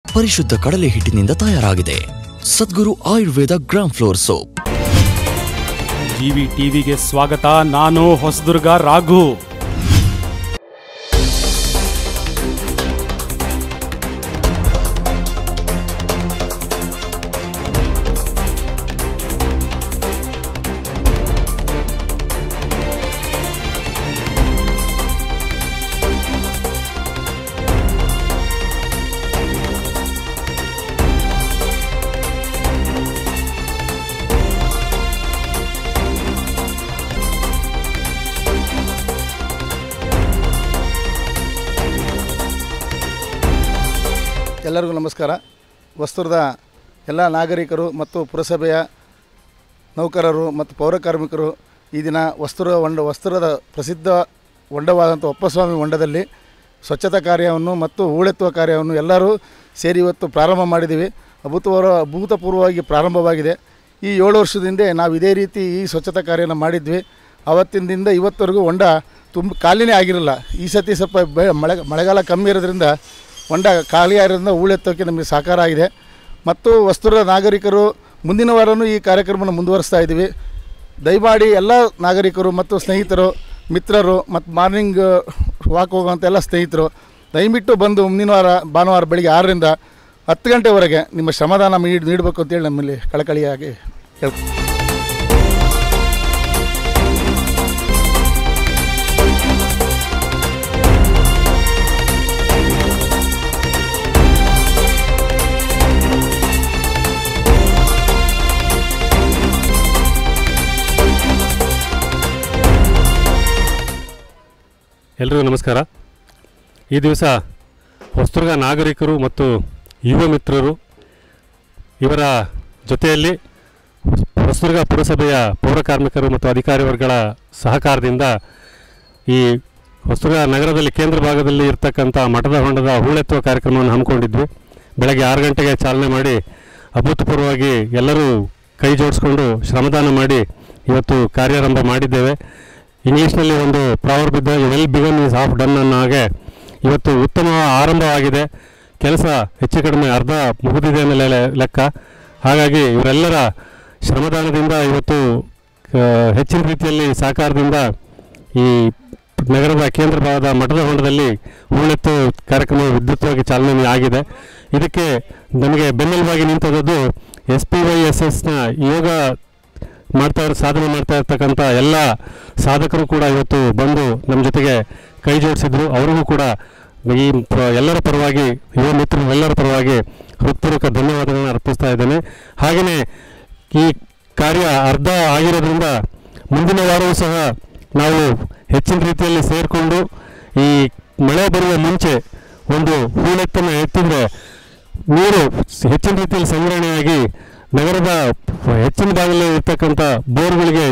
ಪರಿಶುದ್ಧ ಕಡಲೆ ಹಿಟ್ಟಿನಿಂದ ತಯಾರಾಗಿದೆ. Sadguru Ayurveda gram flour soap. GV ಟಿವಿಗೆ ಸ್ವಾಗತ. ನಾನು ಹೊಸದುರ್ಗ ರಾಘು. ಎಲ್ಲರಿಗೂ ನಮಸ್ಕಾರ. ಹೊಸದುರ್ಗದ ಎಲ್ಲ ನಾಗರಿಕರು ಮತ್ತು ಪುರಸಭೆಯ ನೌಕರರು ಮತ್ತು ಪೌರ ಕಾರ್ಮಿಕರು ಈ ದಿನ ಹೊಸದುರ್ಗದ ಪ್ರಸಿದ್ಧ ಹೊಂಡವಾದಂಥ ಅಪ್ಪಸ್ವಾಮಿ ಹೊಂಡದಲ್ಲಿ ಸ್ವಚ್ಛತಾ ಕಾರ್ಯವನ್ನು ಮತ್ತು ಹೂಳೆತ್ತುವ ಕಾರ್ಯವನ್ನು ಎಲ್ಲರೂ ಸೇರಿ ಇವತ್ತು ಪ್ರಾರಂಭ ಮಾಡಿದ್ದೀವಿ. ಅಭೂತಪೂರ್ವವಾಗಿ ಪ್ರಾರಂಭವಾಗಿದೆ. ಈ 7 ವರ್ಷದಿಂದ ನಾವು ಇದೇ ರೀತಿ ಈ ಸ್ವಚ್ಛತಾ ಕಾರ್ಯನ ಮಾಡಿದ್ವಿ. ಆವತ್ತಿನಿಂದ ಇವತ್ತವರೆಗೂ ಹೊಂಡ ಖಾಲಿನೇ ಆಗಿರಲ್ಲ. ಈ ಸತಿ ಸ್ವಲ್ಪ ಮಳೆಗಾಲ ಕಮ್ಮಿ ಇರೋದ್ರಿಂದ ಹೊಂಡ ಖಾಲಿಯಾಗಿರೋದ್ರಿಂದ ಹೂಳೆತ್ತೋಕ್ಕೆ ನಮಗೆ ಸಹಕಾರ ಆಗಿದೆ. ಮತ್ತು ಹೊಸದುರ್ಗದ ನಾಗರಿಕರು ಮುಂದಿನ ವಾರವೂ ಈ ಕಾರ್ಯಕ್ರಮವನ್ನು ಮುಂದುವರಿಸ್ತಾ ಇದ್ದೀವಿ. ದಯಮಾಡಿ ಎಲ್ಲ ನಾಗರಿಕರು ಮತ್ತು ಸ್ನೇಹಿತರು, ಮಿತ್ರರು ಮತ್ತು ಮಾರ್ನಿಂಗ್ ವಾಕ್ ಹೋಗುವಂಥ ಎಲ್ಲ ಸ್ನೇಹಿತರು ದಯವಿಟ್ಟು ಬಂದು ಮುಂದಿನ ವಾರ ಭಾನುವಾರ ಬೆಳಿಗ್ಗೆ 6ರಿಂದ 10 ಗಂಟೆವರೆಗೆ ನಿಮ್ಮ ಶ್ರಮದಾನ ನೀಡಬೇಕು ಅಂತೇಳಿ ನಮ್ಮಲ್ಲಿ ಕಳಕಳಿಯಾಗಿ ಹೇಳ್ತೀನಿ. ಎಲ್ರಿಗೂ ನಮಸ್ಕಾರ. ಈ ದಿವಸ ಹೊಸದುರ್ಗ ನಾಗರಿಕರು ಮತ್ತು ಯುವ ಮಿತ್ರರು ಇವರ ಜೊತೆಯಲ್ಲಿ ಹೊಸದುರ್ಗ ಪುರಸಭೆಯ ಪೌರ ಕಾರ್ಮಿಕರು ಮತ್ತು ಅಧಿಕಾರಿ ವರ್ಗಗಳ ಸಹಕಾರದಿಂದ ಈ ಹೊಸದುರ್ಗ ನಗರದಲ್ಲಿ ಕೇಂದ್ರ ಭಾಗದಲ್ಲಿ ಇರ್ತಕ್ಕಂಥ ಮಠದ ಹೊಂಡದ ಹೂಳೆತ್ತುವ ಕಾರ್ಯಕ್ರಮವನ್ನು ಹಮ್ಮಿಕೊಂಡಿದ್ವಿ. ಬೆಳಗ್ಗೆ 6 ಗಂಟೆಗೆ ಚಾಲನೆ ಮಾಡಿ ಅಭೂತಪೂರ್ವವಾಗಿ ಎಲ್ಲರೂ ಕೈ ಜೋಡಿಸ್ಕೊಂಡು ಶ್ರಮದಾನ ಮಾಡಿ ಇವತ್ತು ಕಾರ್ಯಾರಂಭ ಮಾಡಿದ್ದೇವೆ. ಇಂಗ್ಲೀಷ್ನಲ್ಲಿ ಒಂದು ಪ್ರಾವರ್ಬ್ ಇದೆ, well begun is half done ಅನ್ನೋ ಹಾಗೆ ಇವತ್ತು ಉತ್ತಮ ಆರಂಭವಾಗಿದೆ. ಕೆಲಸ ಹೆಚ್ಚು ಕಡಿಮೆ ಅರ್ಧ ಮುಗಿದಿದೆ ಅನ್ನೋ ಲೆಕ್ಕ. ಹಾಗಾಗಿ ಇವರೆಲ್ಲರ ಶ್ರಮದಾನದಿಂದ ಇವತ್ತು ಹೆಚ್ಚಿನ ರೀತಿಯಲ್ಲಿ ಸಹಕಾರದಿಂದ ಈ ನಗರದ ಕೇಂದ್ರ ಭಾಗದ ಮಠದ ಹೊಂಡದಲ್ಲಿ ಹೂಳೆತ್ತು ಕಾರ್ಯಕ್ರಮ ವಿದ್ಯುತ್ವಾಗಿ ಚಾಲನೆ ಆಗಿದೆ. ಇದಕ್ಕೆ ನಮಗೆ ಬೆನ್ನೆಲುಬಾಗಿ ನಿಂತದ್ದು SPYSSನ ಯೋಗ ಸಾಧನೆ ಮಾಡ್ತಾ ಇರ್ತಕ್ಕಂಥ ಎಲ್ಲ ಸಾಧಕರು ಕೂಡ ಇವತ್ತು ಬಂದು ನಮ್ಮ ಜೊತೆಗೆ ಕೈ ಜೋಡಿಸಿದ್ರು. ಅವರಿಗೂ ಕೂಡ ಈ ಎಲ್ಲರ ಪರವಾಗಿ, ಯುವ ಮಿತ್ರರು ಎಲ್ಲರ ಪರವಾಗಿ ಹೃತ್ಪೂರ್ವಕ ಧನ್ಯವಾದಗಳನ್ನು ಅರ್ಪಿಸ್ತಾ ಇದ್ದೇನೆ. ಹಾಗೆಯೇ ಈ ಕಾರ್ಯ ಅರ್ಧ ಆಗಿರೋದ್ರಿಂದ ಮುಂದಿನ ವಾರವೂ ಸಹ ನಾವು ಹೆಚ್ಚಿನ ರೀತಿಯಲ್ಲಿ ಸೇರಿಕೊಂಡು ಈ ಮಳೆ ಬರುವ ಮುಂಚೆ ಒಂದು ಹೂಳೆತ್ತನ್ನು ಎತ್ತಿದರೆ ನೀರು ಹೆಚ್ಚಿನ ರೀತಿಯಲ್ಲಿ ಸಂಗ್ರಹಣೆಯಾಗಿ ನಗರದ ಹೆಚ್ಚಿನ ಭಾಗದಲ್ಲಿ ಇರ್ತಕ್ಕಂಥ ಬೋರ್ಗಳಿಗೆ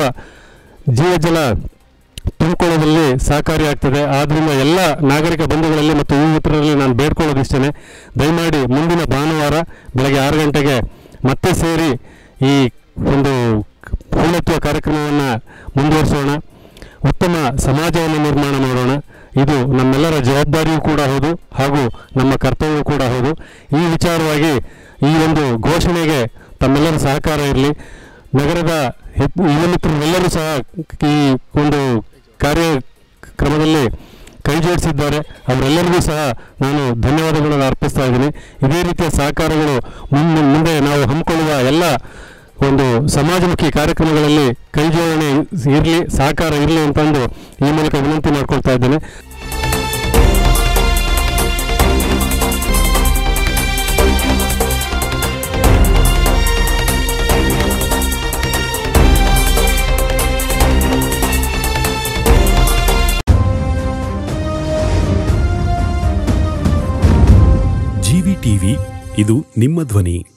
ಜೀವ ಜಲ ತುಂಬಿಕೊಳ್ಳೋದ್ರಲ್ಲಿ ಸಹಕಾರಿಯಾಗ್ತದೆ. ಆದ್ದರಿಂದ ಎಲ್ಲ ನಾಗರಿಕ ಬಂಧುಗಳಲ್ಲಿ ಮತ್ತು ಯುವ ಮಿತ್ರರಲ್ಲಿ ನಾನು ಬೇಡ್ಕೊಳ್ಳೋದಿಷ್ಟೇ, ದಯಮಾಡಿ ಮುಂದಿನ ಭಾನುವಾರ ಬೆಳಗ್ಗೆ 6 ಗಂಟೆಗೆ ಮತ್ತೆ ಸೇರಿ ಈ ಒಂದು ಹೂಳೆತ್ತುವ ಕಾರ್ಯಕ್ರಮವನ್ನು ಮುಂದುವರಿಸೋಣ. ಉತ್ತಮ ಸಮಾಜವನ್ನು ನಿರ್ಮಾಣ ಮಾಡೋಣ. ಇದು ನಮ್ಮೆಲ್ಲರ ಜವಾಬ್ದಾರಿಯೂ ಕೂಡ ಹೌದು, ಹಾಗೂ ನಮ್ಮ ಕರ್ತವ್ಯವೂ ಕೂಡ ಹೌದು. ಈ ವಿಚಾರವಾಗಿ ಈ ಒಂದು ಘೋಷಣೆಗೆ ತಮ್ಮೆಲ್ಲರ ಸಹಕಾರ ಇರಲಿ. ನಗರದ ಯುವ ಮಿತ್ರರೆಲ್ಲರೂ ಸಹ ಈ ಒಂದು ಕಾರ್ಯಕ್ರಮದಲ್ಲಿ ಕೈ ಜೋಡಿಸಿದ್ದಾರೆ. ಅವರೆಲ್ಲರಿಗೂ ಸಹ ನಾನು ಧನ್ಯವಾದಗಳನ್ನು ಅರ್ಪಿಸ್ತಾ ಇದ್ದೀನಿ. ಇದೇ ರೀತಿಯ ಸಹಕಾರಗಳು ಮುಂದೆ ನಾವು ಹಮ್ಮಿಕೊಳ್ಳುವ ಎಲ್ಲ ಒಂದು ಸಮಾಜಮುಖಿ ಕಾರ್ಯಕ್ರಮಗಳಲ್ಲಿ ಕೈ ಜೋಡಣೆ ಇರಲಿ, ಸಹಕಾರ ಇರಲಿ ಅಂತಂದು ಈ ಮೂಲಕ ವಿನಂತಿ ಮಾಡ್ಕೊಳ್ತಾ ಇದ್ದೇನೆ. ಜಿವಿ ಟಿವಿ, ಇದು ನಿಮ್ಮ ಧ್ವನಿ.